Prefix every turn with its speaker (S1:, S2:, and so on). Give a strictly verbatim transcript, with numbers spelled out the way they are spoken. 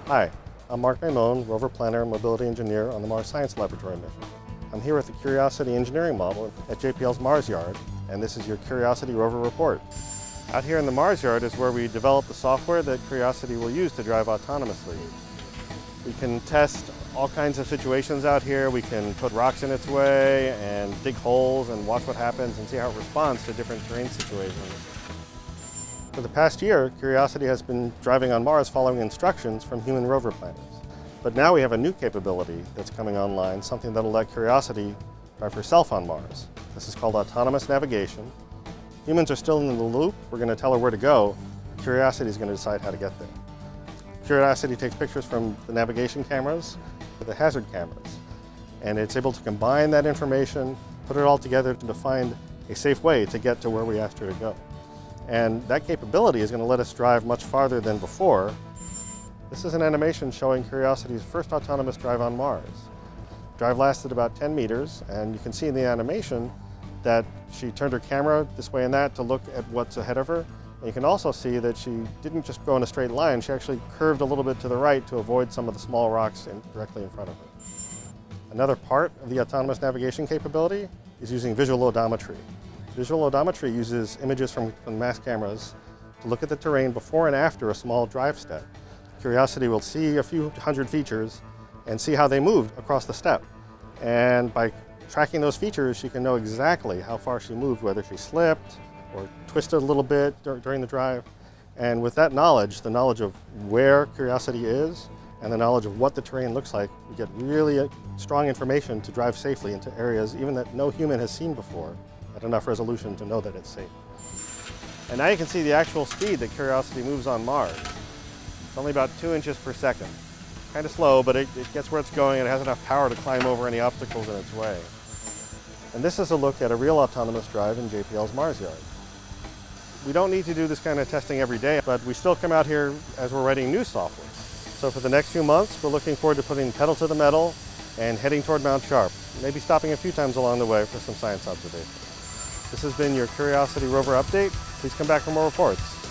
S1: Hi, I'm Mark Maimone, rover planner and mobility engineer on the Mars Science Laboratory mission. I'm here with the Curiosity engineering model at J P L's Mars Yard, and this is your Curiosity rover report. Out here in the Mars Yard is where we develop the software that Curiosity will use to drive autonomously. We can test all kinds of situations out here. We can put rocks in its way and dig holes and watch what happens and see how it responds to different terrain situations. For the past year, Curiosity has been driving on Mars following instructions from human rover planners. But now we have a new capability that's coming online, something that'll let Curiosity drive herself on Mars. This is called autonomous navigation. Humans are still in the loop. We're going to tell her where to go. Curiosity is going to decide how to get there. Curiosity takes pictures from the navigation cameras with the hazard cameras, and it's able to combine that information, put it all together to find a safe way to get to where we asked her to go. And that capability is going to let us drive much farther than before. This is an animation showing Curiosity's first autonomous drive on Mars. Drive lasted about ten meters, and you can see in the animation that she turned her camera this way and that to look at what's ahead of her. And you can also see that she didn't just go in a straight line, she actually curved a little bit to the right to avoid some of the small rocks in, directly in front of her. Another part of the autonomous navigation capability is using visual odometry. Visual odometry uses images from, from mass cameras to look at the terrain before and after a small drive step. Curiosity will see a few hundred features and see how they moved across the step. And by tracking those features, she can know exactly how far she moved, whether she slipped or twisted a little bit dur during the drive. And with that knowledge, the knowledge of where Curiosity is and the knowledge of what the terrain looks like, we get really strong information to drive safely into areas even that no human has seen before at enough resolution to know that it's safe. And now you can see the actual speed that Curiosity moves on Mars. It's only about two inches per second. Kind of slow, but it, it gets where it's going and it has enough power to climb over any obstacles in its way. And this is a look at a real autonomous drive in J P L's Mars Yard. We don't need to do this kind of testing every day, but we still come out here as we're writing new software. So for the next few months, we're looking forward to putting pedal to the metal and heading toward Mount Sharp, maybe stopping a few times along the way for some science observations. This has been your Curiosity rover update. Please come back for more reports.